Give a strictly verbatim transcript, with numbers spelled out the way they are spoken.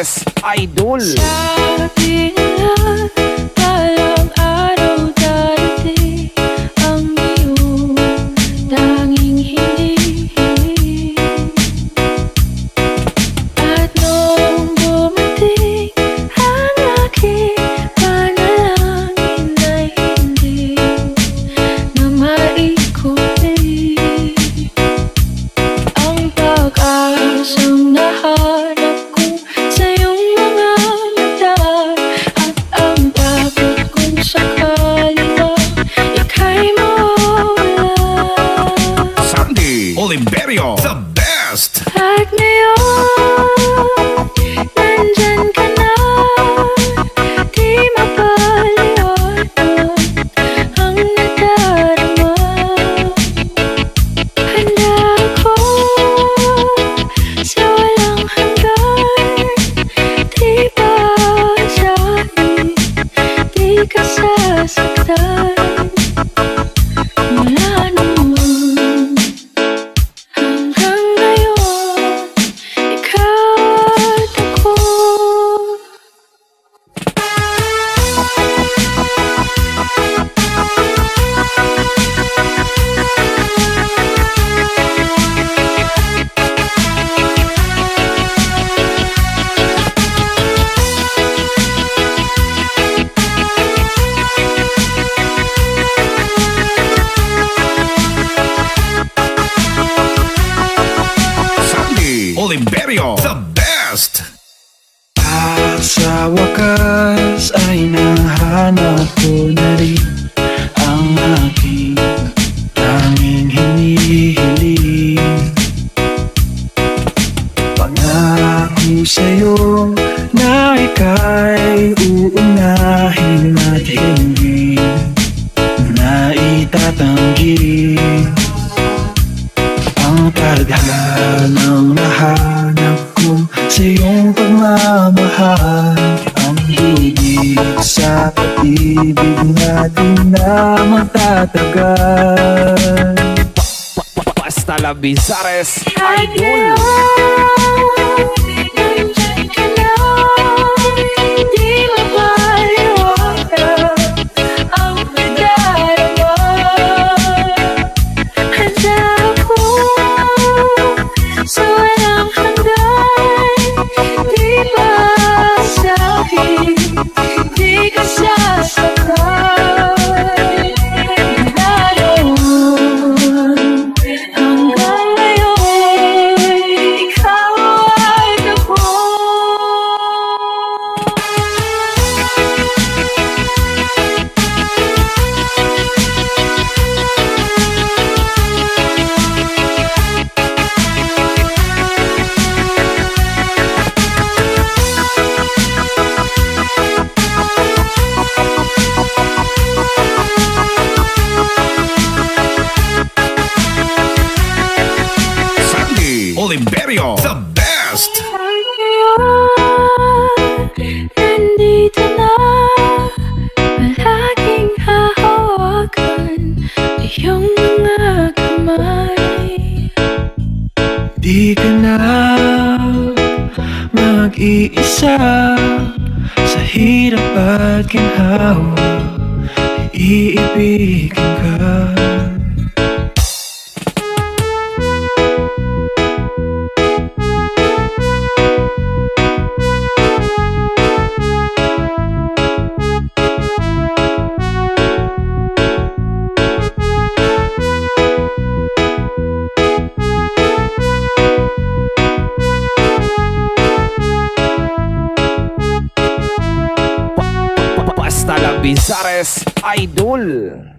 Bizares, Idol. Sabi nila balang araw darating ang iyong tanging hinihiling. At noong dumating ang aking panalangin ay hindi na maikulit. Ang pag-asang nahanap ko sa iyong mga mata at ang takot kung sakali ba ika'y mawala. Sandy Oliverio, the best. At ngayon, nandyan ka na, di mapaliwanag ang nadarama. Handa ako sa walang hanggan, di ba sabi, di ka sasaktan. Mula noon hanggang ngayon, ikaw at ako. Sandy Oliverio, the best. At sa wakas ay nahanap ko na rin ang aking tanging hinihiling. Pangako sa'yo na ika'y uunahin at hindi na itatanggi ang tadhanang nahanap ko sa iyong pagmamahal. Ang higit sa pag-ibig natin na magtatagal. Basta la Bizares, At Idol. ngayon, nandyan ka na, di mapaliwanag ang nadarama. Handa ako sa walang hanggan, di ba sabi, di ka sasaktan. Mula noon hanggang ngayon, ikaw at ako. Sandy Oliverio, the best. Nandito na, palaging hahawakan iyong mga kamay. Di ka na mag-iisa sa hirap at ginhawa, iibigin ka. Basta la Bizares, Idol.